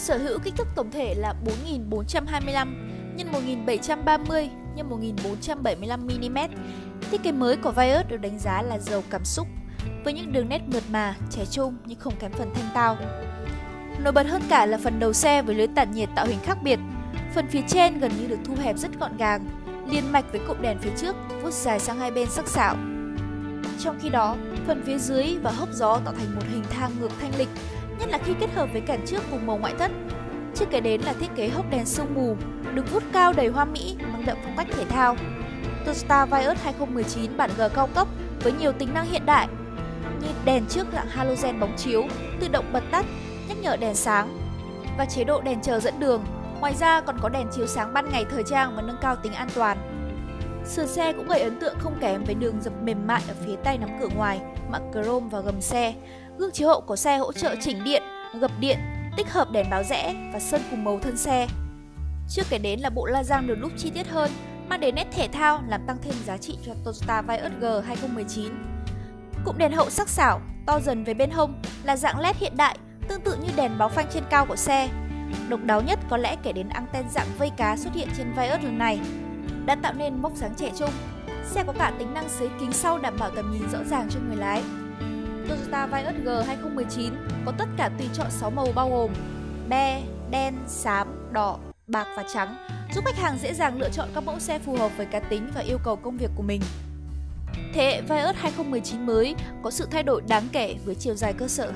sở hữu kích thước tổng thể là 4425 x 1730 x 1475 mm. Thiết kế mới của Vios được đánh giá là giàu cảm xúc, với những đường nét mượt mà, trẻ trung nhưng không kém phần thanh tao. Nổi bật hơn cả là phần đầu xe với lưới tản nhiệt tạo hình khác biệt. Phần phía trên gần như được thu hẹp rất gọn gàng, liền mạch với cụm đèn phía trước vuốt dài sang hai bên sắc sảo. Trong khi đó, phần phía dưới và hốc gió tạo thành một hình thang ngược thanh lịch, nhất là khi kết hợp với cản trước cùng màu ngoại thất. Chưa kể đến là thiết kế hốc đèn sương mù được vuốt cao đầy hoa mỹ, mang đậm phong cách thể thao. Toyota Vios 2019 bản G cao cấp với nhiều tính năng hiện đại như đèn trước dạng halogen bóng chiếu, tự động bật tắt, nhắc nhở đèn sáng và chế độ đèn chờ dẫn đường. Ngoài ra còn có đèn chiếu sáng ban ngày thời trang và nâng cao tính an toàn. Sườn xe cũng gây ấn tượng không kém với đường dập mềm mại ở phía tay nắm cửa ngoài, mạ chrome và gầm xe. Gương chiếu hậu của xe hỗ trợ chỉnh điện, gập điện, tích hợp đèn báo rẽ và sơn cùng màu thân xe. Chưa kể đến là bộ la răng được đúc chi tiết hơn, mang đến nét thể thao làm tăng thêm giá trị cho Toyota Vios G 2019. Cụm đèn hậu sắc sảo, to dần về bên hông là dạng LED hiện đại, tương tự như đèn báo phanh trên cao của xe. Độc đáo nhất có lẽ kể đến anten dạng vây cá xuất hiện trên Vios lần này, đã tạo nên mốc dáng trẻ trung. Xe có cả tính năng xới kính sau đảm bảo tầm nhìn rõ ràng cho người lái. Toyota Vios G 2019 có tất cả tùy chọn 6 màu bao gồm be, đen, xám, đỏ, bạc và trắng, giúp khách hàng dễ dàng lựa chọn các mẫu xe phù hợp với cá tính và yêu cầu công việc của mình. Thế hệ Vios 2019 mới có sự thay đổi đáng kể với chiều dài cơ sở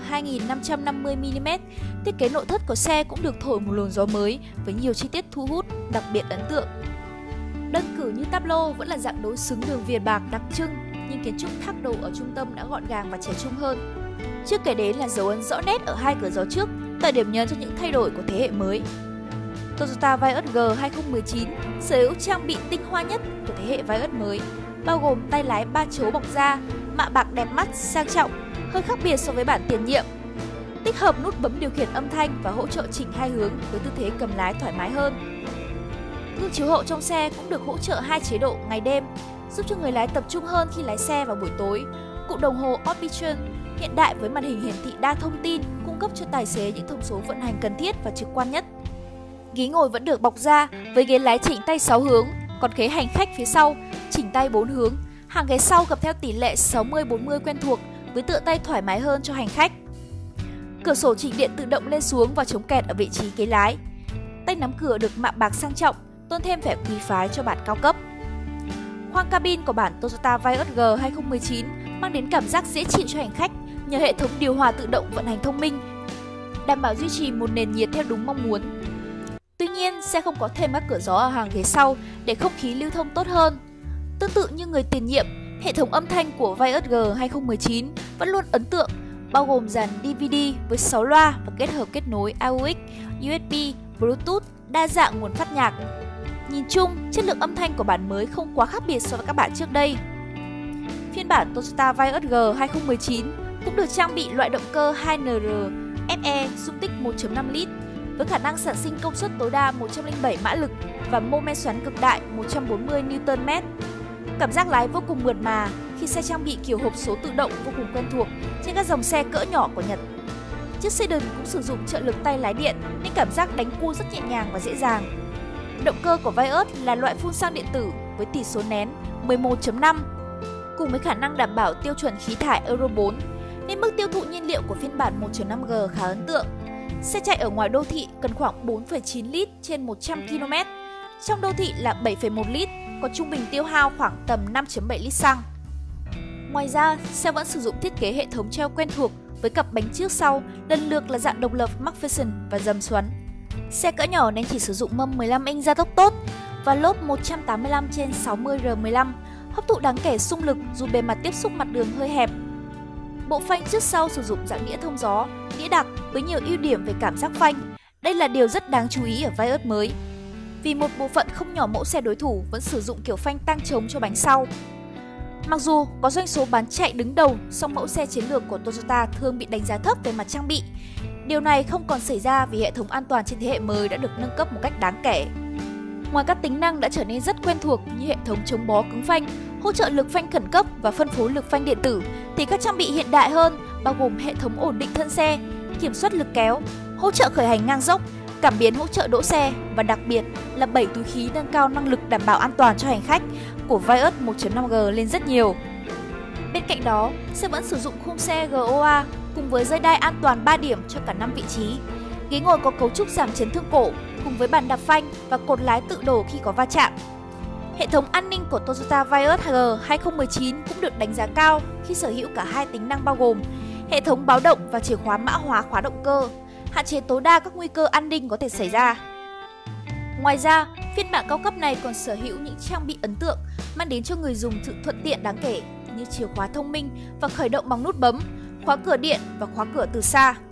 2550 mm. Thiết kế nội thất của xe cũng được thổi một luồng gió mới với nhiều chi tiết thu hút, đặc biệt ấn tượng. Đơn cử như táp lô vẫn là dạng đối xứng đường viền bạc đặc trưng, nhưng kiến trúc tháp đầu ở trung tâm đã gọn gàng và trẻ trung hơn. Chưa kể đến là dấu ấn rõ nét ở hai cửa gió trước, tạo điểm nhấn cho những thay đổi của thế hệ mới. Toyota Vios G 2019 sở hữu trang bị tinh hoa nhất của thế hệ Vios mới, bao gồm tay lái 3 chấu bọc da, mạ bạc đẹp mắt, sang trọng, hơi khác biệt so với bản tiền nhiệm. Tích hợp nút bấm điều khiển âm thanh và hỗ trợ chỉnh hai hướng với tư thế cầm lái thoải mái hơn. Gương chiếu hậu trong xe cũng được hỗ trợ hai chế độ ngày đêm, giúp cho người lái tập trung hơn khi lái xe vào buổi tối. Cụm đồng hồ Orbitron hiện đại với màn hình hiển thị đa thông tin cung cấp cho tài xế những thông số vận hành cần thiết và trực quan nhất. Ghế ngồi vẫn được bọc da với ghế lái chỉnh tay 6 hướng, còn ghế hành khách phía sau chỉnh tay 4 hướng. Hàng ghế sau gập theo tỷ lệ 60-40 quen thuộc với tựa tay thoải mái hơn cho hành khách. Cửa sổ chỉnh điện tự động lên xuống và chống kẹt ở vị trí ghế lái. Tay nắm cửa được mạ bạc sang trọng, tôn thêm vẻ quý phái cho bản cao cấp. Khoang cabin của bản Toyota Vios G 2019 mang đến cảm giác dễ chịu cho hành khách nhờ hệ thống điều hòa tự động vận hành thông minh, đảm bảo duy trì một nền nhiệt theo đúng mong muốn. Tuy nhiên, xe không có thêm các cửa gió ở hàng ghế sau để không khí lưu thông tốt hơn. Tương tự như người tiền nhiệm, hệ thống âm thanh của Vios G 2019 vẫn luôn ấn tượng, bao gồm dàn DVD với 6 loa và kết hợp kết nối AUX, USB, Bluetooth, đa dạng nguồn phát nhạc. Nhìn chung, chất lượng âm thanh của bản mới không quá khác biệt so với các bản trước đây. Phiên bản Toyota Vios G 2019 cũng được trang bị loại động cơ 2NR FE dung tích 1.5 lít với khả năng sản sinh công suất tối đa 107 mã lực và mô men xoắn cực đại 140 Nm. Cảm giác lái vô cùng mượt mà khi xe trang bị kiểu hộp số tự động vô cùng quen thuộc trên các dòng xe cỡ nhỏ của Nhật. Chiếc Sedan cũng sử dụng trợ lực tay lái điện nên cảm giác đánh cua rất nhẹ nhàng và dễ dàng. Động cơ của Vios là loại phun xăng điện tử với tỷ số nén 11.5 cùng với khả năng đảm bảo tiêu chuẩn khí thải Euro 4 nên mức tiêu thụ nhiên liệu của phiên bản 1.5G khá ấn tượng. Xe chạy ở ngoài đô thị cần khoảng 4,9 lít trên 100 km, trong đô thị là 7,1 lít, có trung bình tiêu hao khoảng tầm 5,7 lít xăng. Ngoài ra, xe vẫn sử dụng thiết kế hệ thống treo quen thuộc với cặp bánh trước sau lần lượt là dạng độc lập McPherson và dầm xoắn. Xe cỡ nhỏ nên chỉ sử dụng mâm 15 inch gia tốc tốt và lốp 185/60R15, hấp thụ đáng kể xung lực dù bề mặt tiếp xúc mặt đường hơi hẹp. Bộ phanh trước sau sử dụng dạng đĩa thông gió, đĩa đặc với nhiều ưu điểm về cảm giác phanh. Đây là điều rất đáng chú ý ở Vios mới. Vì một bộ phận không nhỏ mẫu xe đối thủ vẫn sử dụng kiểu phanh tang trống cho bánh sau. Mặc dù có doanh số bán chạy đứng đầu, song mẫu xe chiến lược của Toyota thường bị đánh giá thấp về mặt trang bị. Điều này không còn xảy ra vì hệ thống an toàn trên thế hệ mới đã được nâng cấp một cách đáng kể. Ngoài các tính năng đã trở nên rất quen thuộc như hệ thống chống bó cứng phanh, hỗ trợ lực phanh khẩn cấp và phân phối lực phanh điện tử, thì các trang bị hiện đại hơn bao gồm hệ thống ổn định thân xe, kiểm soát lực kéo, hỗ trợ khởi hành ngang dốc, cảm biến hỗ trợ đỗ xe và đặc biệt là 7 túi khí nâng cao năng lực đảm bảo an toàn cho hành khách của Vios 1.5G lên rất nhiều. Bên cạnh đó, xe vẫn sử dụng khung xe GOA cùng với dây đai an toàn 3 điểm cho cả 5 vị trí. Ghế ngồi có cấu trúc giảm chấn thương cổ cùng với bàn đạp phanh và cột lái tự đổ khi có va chạm. Hệ thống an ninh của Toyota Vios G 2019 cũng được đánh giá cao khi sở hữu cả hai tính năng bao gồm hệ thống báo động và chìa khóa mã hóa khóa động cơ, hạn chế tối đa các nguy cơ an ninh có thể xảy ra. Ngoài ra, phiên bản cao cấp này còn sở hữu những trang bị ấn tượng mang đến cho người dùng sự thuận tiện đáng kể như chìa khóa thông minh và khởi động bằng nút bấm, khóa cửa điện và khóa cửa từ xa.